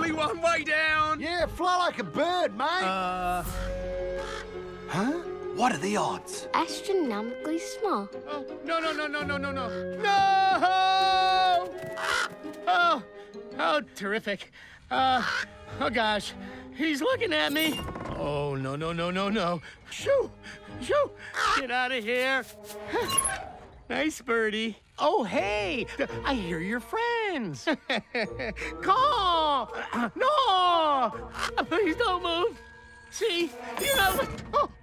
only one way down. Yeah, fly like a bird, mate. Huh? What are the odds? Astronomically small. Oh, no. No! Oh, terrific. Oh, gosh. He's looking at me. Oh, no. Shoo! Get out of here. Nice birdie. Oh, hey, I hear your friends. Call! No! Please don't move. See, you know,